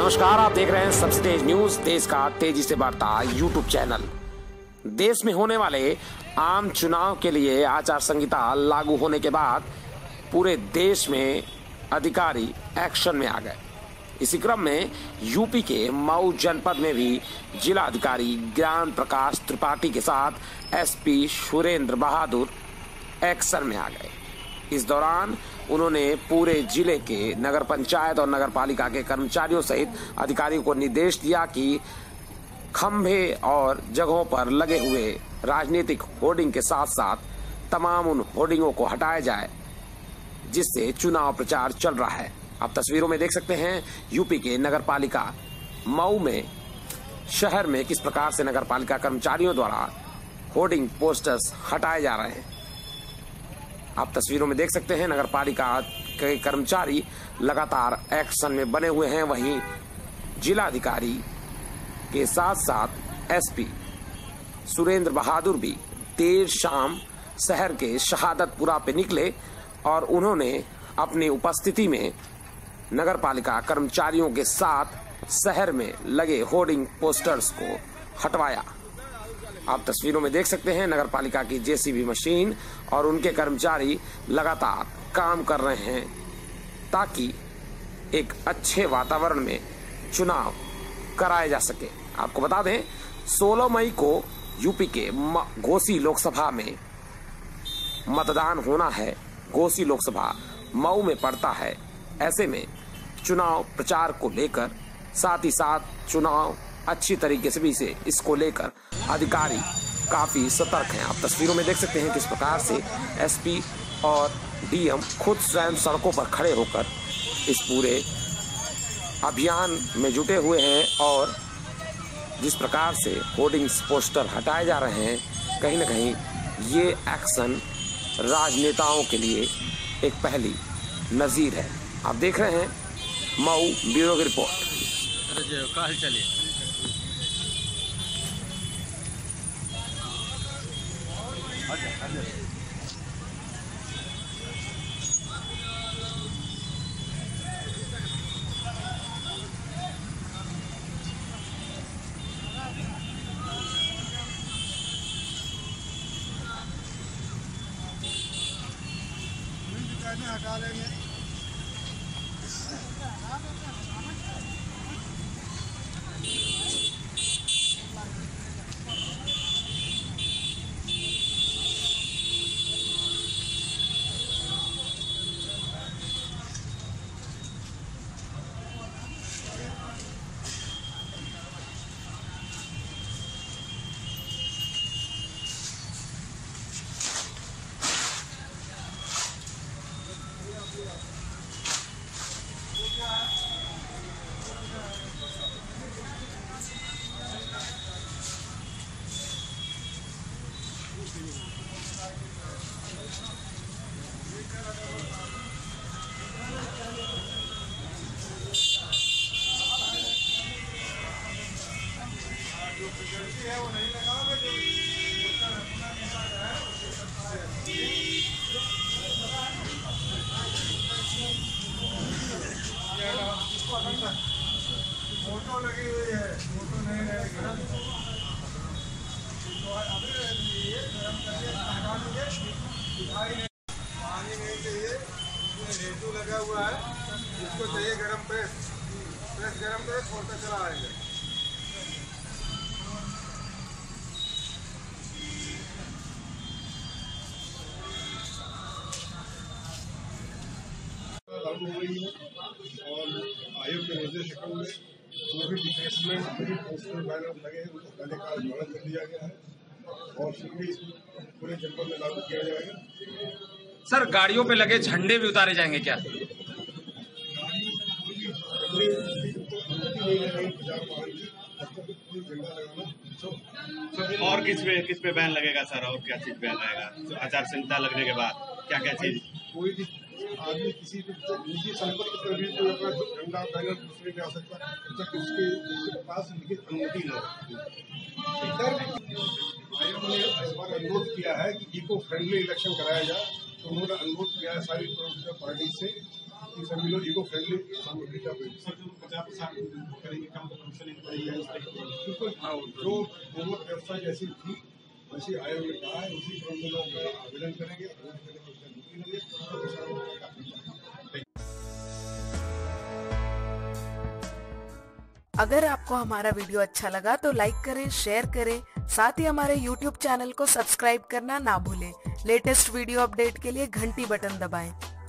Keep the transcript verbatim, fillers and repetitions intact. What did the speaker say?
नमस्कार, आप देख रहे हैं सबसे तेज न्यूज, देश का तेजी से बढ़ता यूट्यूब चैनल। देश में होने वाले आम चुनाव के लिए आचार संहिता लागू होने के बाद पूरे देश में अधिकारी एक्शन में आ गए। इसी क्रम में यूपी के मऊ जनपद में भी जिला अधिकारी ज्ञान प्रकाश त्रिपाठी के साथ एसपी सुरेंद्र बहादुर एक्शन में आ गए। इस दौरान उन्होंने पूरे जिले के नगर पंचायत और नगर पालिका के कर्मचारियों सहित अधिकारियों को निर्देश दिया कि खंभे और जगहों पर लगे हुए राजनीतिक होर्डिंग के साथ साथ तमाम उन होर्डिंगों को हटाया जाए जिससे चुनाव प्रचार चल रहा है। आप तस्वीरों में देख सकते हैं यूपी के नगर पालिका मऊ में शहर में किस प्रकार से नगर पालिका कर्मचारियों द्वारा होर्डिंग पोस्टर्स हटाए जा रहे हैं। आप तस्वीरों में देख सकते हैं नगर पालिका के कर्मचारी लगातार एक्शन में बने हुए हैं। वहीं जिला अधिकारी के साथ साथ एसपी सुरेंद्र बहादुर भी देर शाम शहर के शहादतपुरा पे निकले और उन्होंने अपनी उपस्थिति में नगर पालिका कर्मचारियों के साथ शहर में लगे होर्डिंग पोस्टर्स को हटवाया। आप तस्वीरों में देख सकते हैं नगर पालिका की जेसीबी मशीन और उनके कर्मचारी लगातार काम कर रहे हैं ताकि एक अच्छे वातावरण में चुनाव कराए जा सके। आपको बता दें सोलह मई को यूपी के घोसी लोकसभा में मतदान होना है। घोसी लोकसभा मऊ में पड़ता है। ऐसे में चुनाव प्रचार को लेकर साथ ही साथ चुनाव अच्छी तरीके से भी से इसको लेकर अधिकारी काफी सतर्क हैं। आप तस्वीरों में देख सकते हैं किस प्रकार से एसपी और डीएम खुद स्वयं सड़कों पर खड़े होकर इस पूरे अभियान में जुटे हुए हैं और जिस प्रकार से होर्डिंग्स पोस्टर हटाए जा रहे हैं, कहीं ना कहीं ये एक्शन राजनेताओं के लिए एक पहली नजीर है। आप देख रहे हैं मऊ ब्यूरो की रिपोर्ट। चलिए हटा लेंगे। है वो नहीं लगा फोटो लगी हुई है, फोटो नहीं रहेगी तो अभी गरम करके हटा दीजिए। पानी नहीं चाहिए, रेतू लगा हुआ है, इसको चाहिए गरम प्रेस प्रेस गरम करे छोड़ता चला आएगा। लागू हो गई है और आयोग के निर्देश में जो भी डिफेसमेंट पोस्टर बैनर लगे हैं उनको पहले का निर्माण कर दिया गया है और शीघ्र ही पूरे जनपद में लागू किया जाएगा। सर, गाड़ियों पे लगे झंडे भी उतारे जाएंगे क्या? और किस पे किस पे बैन लगेगा सर, और क्या चीज बैन रहेगा आचार संहिता लगने के बाद? क्या क्या चीज? कोई भी आदमी किसी भी निजी संपत्ति पर भी कोई अपना झंडा बैनर दूसरे पे आ सकता है जब उसके उसके पास लिखित अनुमति न हो। आयोग ने इस बार अनुरोध किया है कि इको फ्रेंडली इलेक्शन कराया जाए, तो उन्होंने अनुरोध किया है सारी पार्टी से कि सभी लोग इको फ्रेंडली सामग्री का पचास परसेंट करेंगे कम तो कमीशन नहीं पड़ेगी इस तरीके से। बिल्कुल जो पूर्व व्यवस्था जैसी थी वैसे आयोग ने कहा है, उसी क्रम में लोग आवेदन करेंगे, आवेदन करने पर उसका नीति लेंगे और किसानों को अगर आपको हमारा वीडियो अच्छा लगा तो लाइक करें, शेयर करें, साथ ही हमारे यूट्यूब चैनल को सब्सक्राइब करना ना भूलें। लेटेस्ट वीडियो अपडेट के लिए घंटी बटन दबाएं।